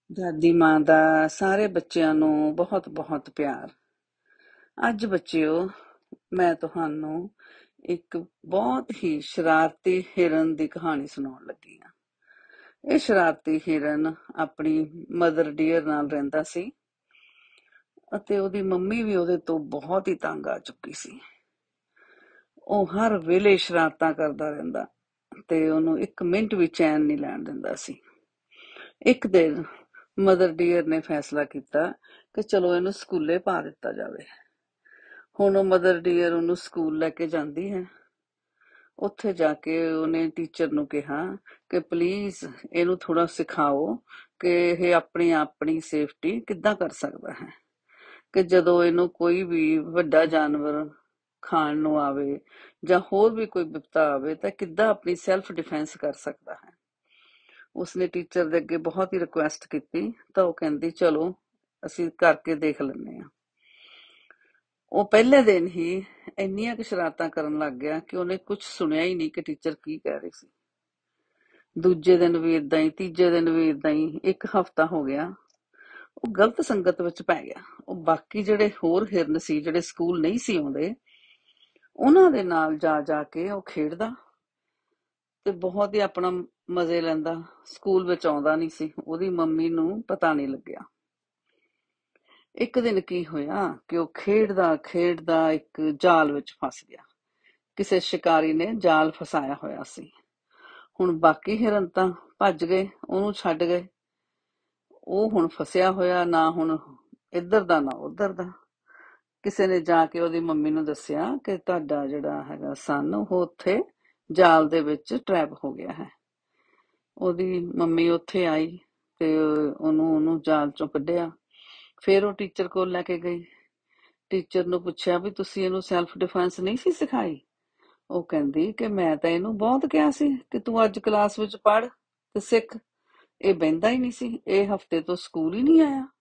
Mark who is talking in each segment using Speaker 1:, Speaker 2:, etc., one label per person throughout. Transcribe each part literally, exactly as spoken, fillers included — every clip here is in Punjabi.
Speaker 1: ਦਾਦੀ ਮਾਂ ਦਾ ਸਾਰੇ ਬੱਚਿਆਂ ਨੂੰ ਬਹੁਤ ਬਹੁਤ ਪਿਆਰ। ਅੱਜ ਬੱਚਿਓ, ਮੈਂ ਤੁਹਾਨੂੰ ਇੱਕ ਬਹੁਤ ਹੀ ਸ਼ਰਾਰਤੀ ਹਿਰਨ ਦੀ ਕਹਾਣੀ ਸੁਣਾਉਣ ਲੱਗੀ ਹਾਂ। ਇਹ ਸ਼ਰਾਰਤੀ ਹਿਰਨ ਆਪਣੀ ਮਦਰ ਡੀਅਰ ਨਾਲ ਰਹਿੰਦਾ ਸੀ ਅਤੇ ਉਹਦੀ ਮੰਮੀ ਵੀ ਉਹਦੇ ਤੋਂ ਬਹੁਤ ਹੀ ਤੰਗ ਆ ਚੁੱਕੀ ਸੀ। ਉਹ ਹਰ ਵੇਲੇ ਸ਼ਰਾਰਤਾਂ ਕਰਦਾ ਰਹਿੰਦਾ ਤੇ ਉਹਨੂੰ ਇੱਕ ਮਿੰਟ ਵੀ ਚੈਨ ਨਹੀਂ ਲੈਣ ਦਿੰਦਾ ਸੀ। ਇੱਕ ਦਿਨ ਮਦਰ ਡੀਅਰ ਨੇ ਫੈਸਲਾ ਕੀਤਾ ਕਿ ਚਲੋ ਇਹਨੂੰ ਸਕੂਲੇ ਪਾ ਦਿੱਤਾ ਜਾਵੇ। ਹੁਣ ਉਹ ਮਦਰ ਡੀਅਰ ਉਹਨੂੰ ਸਕੂਲ ਲੈ ਕੇ ਜਾਂਦੀ ਹੈ। ਉੱਥੇ ਜਾ ਕੇ ਉਹਨੇ ਟੀਚਰ ਨੂੰ ਕਿਹਾ ਕਿ ਪਲੀਜ਼ ਇਹਨੂੰ ਥੋੜਾ ਸਿਖਾਓ ਕਿ ਇਹ ਆਪਣੀ ਆਪਣੀ ਸੇਫਟੀ ਕਿੱਦਾਂ ਕਰ ਸਕਦਾ ਹੈ, ਕਿ ਜਦੋਂ ਇਹਨੂੰ ਕੋਈ ਵੀ ਵੱਡਾ ਜਾਨਵਰ ਖਾਣ ਨੂੰ ਆਵੇ ਜਾਂ ਹੋਰ ਵੀ ਕੋਈ ਵਿਪਤਾ ਆਵੇ ਤਾਂ ਕਿੱਦਾਂ ਆਪਣੀ ਸੈਲਫ ਡਿਫੈਂਸ ਕਰ ਸਕਦਾ ਹੈ। ਉਸਨੇ ਟੀਚਰ ਦੇ ਅੱਗੇ ਬਹੁਤ ਹੀ ਰਿਕੁਐਸਟ ਕੀਤੀ ਤਾਂ ਉਹ ਕਹਿੰਦੀ ਚਲੋ ਅਸੀਂ ਕਰਕੇ ਦੇਖ ਲੈਂਦੇ ਹਾਂ। ਉਹ ਪਹਿਲੇ ਦਿਨ ਹੀ ਇੰਨੀਆਂ ਕੁ ਸ਼ਰਾਰਤਾਂ ਕਰਨ ਲੱਗ ਗਿਆ ਕਿ ਉਹਨੇ ਕੁਝ ਸੁਣਿਆ ਹੀ ਨਹੀਂ ਕਿ ਟੀਚਰ ਕੀ ਕਹਿ ਰਹੀ ਸੀ। ਦੂਜੇ ਦਿਨ ਵੀ ਇਦਾਂ ਹੀ, ਤੀਜੇ ਦਿਨ ਵੀ ਇਦਾਂ ਹੀ। ਇੱਕ ਹਫ਼ਤਾ ਹੋ ਗਿਆ। ਉਹ ਗਲਤ ਸੰਗਤ ਵਿੱਚ ਪੈ ਗਿਆ। ਉਹ ਬਾਕੀ ਜਿਹੜੇ ਹੋਰ ਹਿਰਨ ਸੀ, ਜਿਹੜੇ ਸਕੂਲ ਨਹੀਂ ਸੀ ਆਉਂਦੇ, ਉਹਨਾਂ ਦੇ ਨਾਲ ਜਾ ਜਾ ਕੇ ਉਹ ਖੇਡਦਾ ਤੇ ਬਹੁਤ ਹੀ ਆਪਣਾ ਮਜ਼ੇ ਲੈਂਦਾ। ਸਕੂਲ ਵਿੱਚ ਆਉਂਦਾ ਨਹੀਂ ਸੀ। ਉਹਦੀ ਮੰਮੀ ਨੂੰ ਪਤਾ ਨਹੀਂ ਲੱਗਿਆ। ਇੱਕ ਦਿਨ ਕੀ ਹੋਇਆ ਕਿ ਉਹ ਖੇਡਦਾ ਖੇਡਦਾ ਇੱਕ ਜਾਲ ਵਿੱਚ ਫਸ ਗਿਆ। ਕਿਸੇ ਸ਼ਿਕਾਰੀ ਨੇ ਜਾਲ ਫਸਾਇਆ ਹੋਇਆ ਸੀ। ਹੁਣ ਬਾਕੀ ਹਿਰਨ ਤਾਂ ਭੱਜ ਗਏ, ਉਹਨੂੰ ਛੱਡ ਗਏ। ਉਹ ਹੁਣ ਫਸਿਆ ਹੋਇਆ, ਨਾ ਹੁਣ ਇੱਧਰ ਦਾ ਨਾ ਉੱਧਰ ਦਾ। ਕਿਸੇ ਨੇ ਜਾ ਕੇ ਉਹਦੀ ਮੰਮੀ ਨੂੰ ਦੱਸਿਆ ਕਿ ਤੁਹਾਡਾ ਜਿਹੜਾ ਹੈਗਾ ਸਨ ਉਹ ਉੱਥੇ ਜਾਲ ਦੇ ਵਿੱਚ ਟਰੈਪ ਹੋ ਗਿਆ ਹੈ। ਉਹਦੀ ਮੰਮੀ ਉੱਥੇ ਆਈ ਤੇ ਉਹਨੂੰ ਉਹਨੂੰ ਜਾਲ ਚੋਂ ਕੱਢਿਆ। ਫਿਰ ਉਹ ਟੀਚਰ ਕੋਲ ਲੈ ਕੇ ਗਈ। ਟੀਚਰ ਨੂੰ ਪੁੱਛਿਆ ਵੀ ਤੁਸੀਂ ਇਹਨੂੰ ਸੈਲਫ ਡਿਫੈਂਸ ਨਹੀਂ ਸੀ ਸਿਖਾਈ? ਉਹ ਕਹਿੰਦੀ ਕਿ ਮੈਂ ਤਾਂ ਇਹਨੂੰ ਬਹੁਤ ਕਿਹਾ ਸੀ ਕਿ ਤੂੰ ਅੱਜ ਕਲਾਸ ਵਿੱਚ ਪੜ੍ਹ ਤੇ ਸਿੱਖ। ਇਹ ਬਹਿੰਦਾ ਹੀ ਨਹੀਂ ਸੀ। ਇਹ ਹਫਤੇ ਤੋਂ ਸਕੂਲ ਹੀ ਨਹੀਂ ਆਇਆ।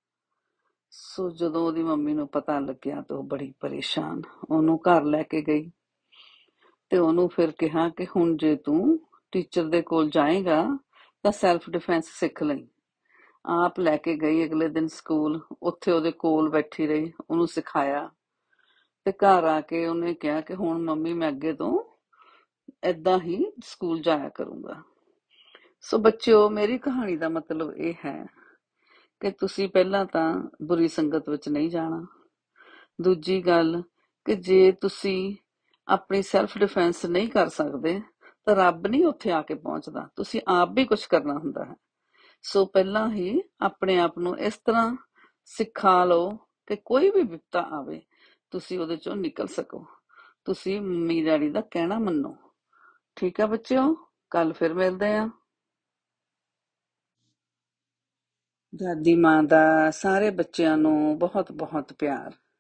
Speaker 1: ਸੋ ਜਦੋਂ ਉਹਦੀ ਮੰਮੀ ਨੂੰ ਪਤਾ ਲੱਗਿਆ ਤਾਂ ਉਹ ਬੜੀ ਪਰੇਸ਼ਾਨ ਉਹਨੂੰ ਘਰ ਲੈ ਕੇ ਗਈ ਤੇ ਉਹਨੂੰ ਫਿਰ ਕਿਹਾ ਕਿ ਹੁਣ ਜੇ ਤੂੰ ਟੀਚਰ ਦੇ ਕੋਲ ਜਾਏਗਾ ਤਾਂ ਸੈਲਫ ਡਿਫੈਂਸ ਸਿੱਖ ਲਈ। ਆਪ ਲੈ ਕੇ ਗਈ ਅਗਲੇ ਦਿਨ ਸਕੂਲ। ਉੱਥੇ ਉਹਦੇ ਕੋਲ ਬੈਠੀ ਰਹੀ, ਉਹਨੂੰ ਸਿਖਾਇਆ ਤੇ ਘਰ ਆ ਕੇ ਉਹਨੇ ਕਿਹਾ ਕਿ ਹੁਣ ਮੰਮੀ ਮੈਂ ਅੱਗੇ ਤੋਂ ਏਦਾਂ ਹੀ ਸਕੂਲ ਜਾਇਆ ਕਰੂੰਗਾ। ਸੋ ਬੱਚਿਓ, ਮੇਰੀ ਕਹਾਣੀ ਦਾ ਮਤਲਬ ਇਹ ਹੈ ਕਿ ਤੁਸੀਂ ਪਹਿਲਾਂ ਤਾਂ ਬੁਰੀ ਸੰਗਤ ਵਿੱਚ ਨਹੀਂ ਜਾਣਾ। ਦੂਜੀ ਗੱਲ ਕਿ ਜੇ ਤੁਸੀਂ ਆਪਣੀ ਸੈਲਫ ਡਿਫੈਂਸ ਨਹੀਂ ਕਰ ਸਕਦੇ ਤਾਂ ਰੱਬ ਨਹੀਂ ਉੱਥੇ ਆ ਕੇ ਪਹੁੰਚਦਾ। ਤੁਸੀਂ ਆਪ ਵੀ ਕੁਝ ਕਰਨਾ ਹੁੰਦਾ ਹੈ। ਸੋ ਪਹਿਲਾਂ ਹੀ ਆਪਣੇ ਆਪ ਨੂੰ ਇਸ ਤਰ੍ਹਾਂ ਸਿਖਾ ਲਓ ਕਿ ਕੋਈ ਵੀ ਵਿਪਤਾ ਆਵੇ ਤੁਸੀਂ ਉਹਦੇ ਚੋਂ ਨਿਕਲ ਸਕੋ। ਤੁਸੀਂ ਮੰਮੀ ਡੈਡੀ ਦਾ ਕਹਿਣਾ ਮੰਨੋ। ਠੀਕ ਆ ਬੱਚਿਓ, ਕੱਲ ਫਿਰ ਮਿਲਦੇ ਆ। ਦਾਦੀ ਮਾਂ ਦਾ ਸਾਰੇ ਬੱਚਿਆਂ ਨੂੰ ਬਹੁਤ ਬਹੁਤ ਪਿਆਰ।